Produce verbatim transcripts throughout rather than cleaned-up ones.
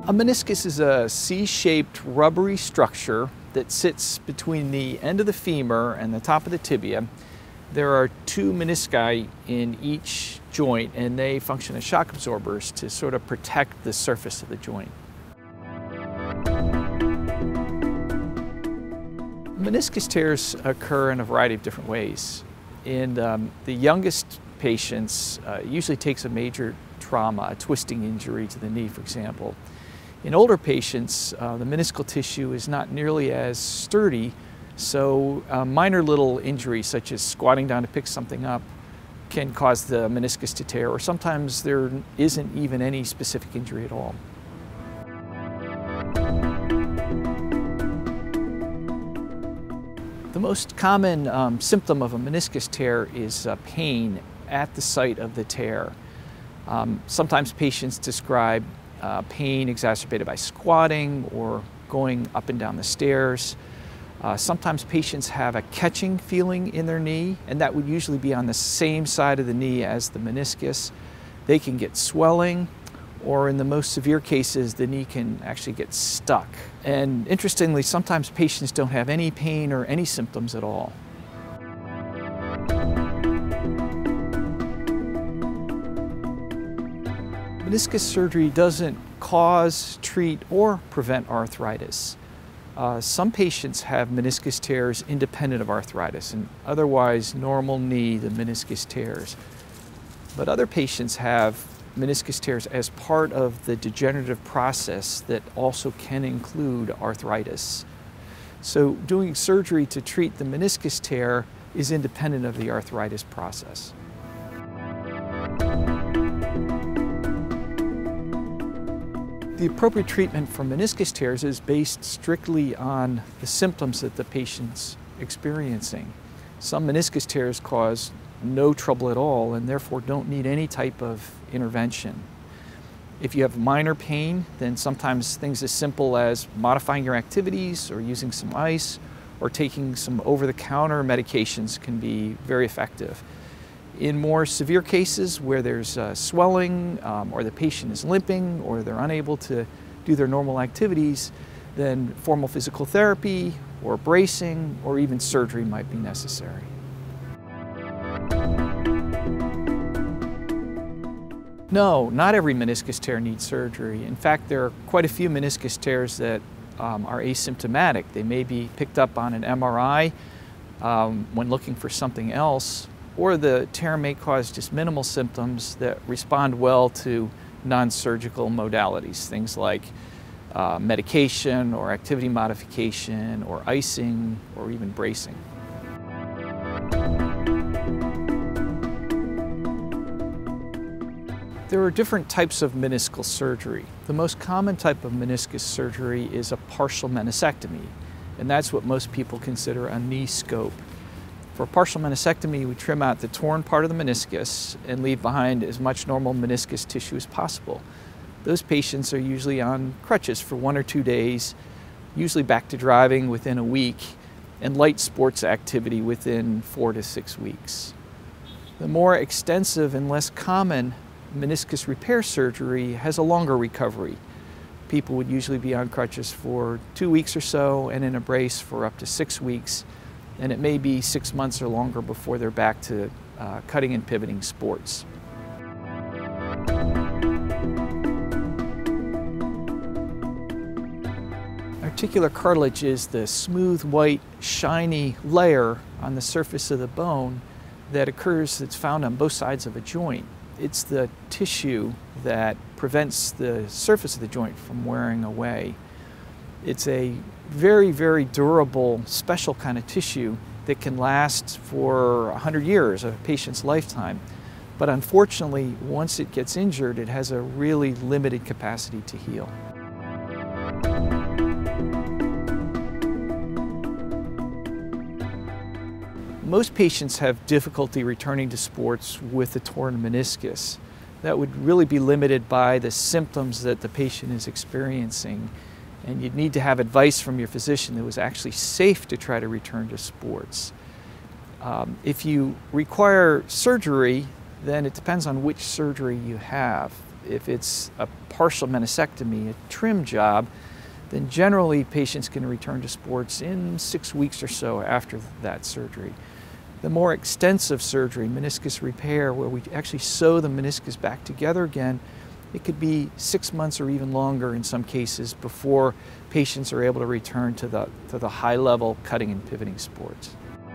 A meniscus is a C-shaped rubbery structure that sits between the end of the femur and the top of the tibia. There are two menisci in each joint, and they function as shock absorbers to sort of protect the surface of the joint. Meniscus tears occur in a variety of different ways. In um, the youngest patients, uh, it usually takes a major trauma, a twisting injury to the knee, for example. In older patients, uh, the meniscal tissue is not nearly as sturdy, so uh, minor little injuries such as squatting down to pick something up can cause the meniscus to tear, or sometimes there isn't even any specific injury at all. The most common um, symptom of a meniscus tear is uh, pain at the site of the tear. Um, sometimes patients describe uh, pain exacerbated by squatting or going up and down the stairs. Uh, sometimes patients have a catching feeling in their knee, and that would usually be on the same side of the knee as the meniscus. They can get swelling, or in the most severe cases, the knee can actually get stuck. And interestingly, sometimes patients don't have any pain or any symptoms at all. Meniscus surgery doesn't cause, treat, or prevent arthritis. Uh, some patients have meniscus tears independent of arthritis, and otherwise normal knee, the meniscus tears. But other patients have meniscus tears as part of the degenerative process that also can include arthritis. So doing surgery to treat the meniscus tear is independent of the arthritis process. The appropriate treatment for meniscus tears is based strictly on the symptoms that the patient's experiencing. Some meniscus tears cause no trouble at all and therefore don't need any type of intervention. If you have minor pain, then sometimes things as simple as modifying your activities or using some ice or taking some over-the-counter medications can be very effective. In more severe cases where there's uh, swelling um, or the patient is limping or they're unable to do their normal activities, then formal physical therapy or bracing or even surgery might be necessary. No, not every meniscus tear needs surgery. In fact, there are quite a few meniscus tears that um, are asymptomatic. They may be picked up on an M R I um, when looking for something else, or the tear may cause just minimal symptoms that respond well to non-surgical modalities, things like uh, medication or activity modification or icing or even bracing. There are different types of meniscal surgery. The most common type of meniscus surgery is a partial meniscectomy, and that's what most people consider a knee scope. For a partial meniscectomy, we trim out the torn part of the meniscus and leave behind as much normal meniscus tissue as possible. Those patients are usually on crutches for one or two days, usually back to driving within a week, and light sports activity within four to six weeks. The more extensive and less common meniscus repair surgery has a longer recovery. People would usually be on crutches for two weeks or so and in a brace for up to six weeks. And it may be six months or longer before they're back to uh, cutting and pivoting sports. Articular cartilage is the smooth, white, shiny layer on the surface of the bone that occurs, that's found on both sides of a joint. It's the tissue that prevents the surface of the joint from wearing away. It's a very, very durable, special kind of tissue that can last for a hundred years, a patient's lifetime. But unfortunately, once it gets injured, it has a really limited capacity to heal. Most patients have difficulty returning to sports with a torn meniscus. That would really be limited by the symptoms that the patient is experiencing. And you'd need to have advice from your physician that was actually safe to try to return to sports. Um, if you require surgery, then it depends on which surgery you have. If it's a partial meniscectomy, a trim job, then generally patients can return to sports in six weeks or so after that surgery. The more extensive surgery, meniscus repair, where we actually sew the meniscus back together again, it could be six months or even longer in some cases before patients are able to return to the, to the high-level cutting and pivoting sports.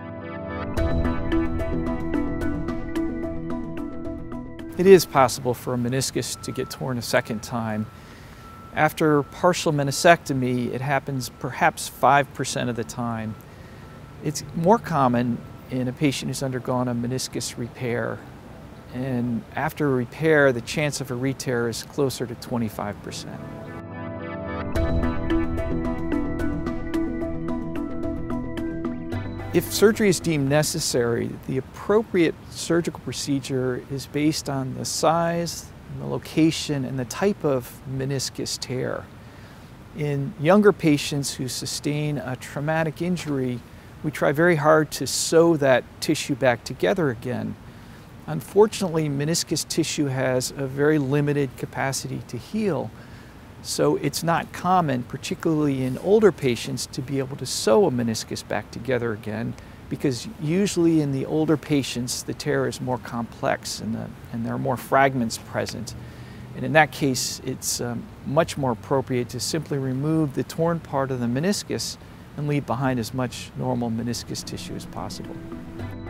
It is possible for a meniscus to get torn a second time. After partial meniscectomy, it happens perhaps five percent of the time. It's more common in a patient who's undergone a meniscus repair. And after a repair, the chance of a re-tear is closer to twenty-five percent. If surgery is deemed necessary, the appropriate surgical procedure is based on the size, the location, and the type of meniscus tear. In younger patients who sustain a traumatic injury, we try very hard to sew that tissue back together again. Unfortunately, meniscus tissue has a very limited capacity to heal, so it's not common, particularly in older patients, to be able to sew a meniscus back together again, because usually in the older patients the tear is more complex and, the, and there are more fragments present. And in that case, it's um, much more appropriate to simply remove the torn part of the meniscus and leave behind as much normal meniscus tissue as possible.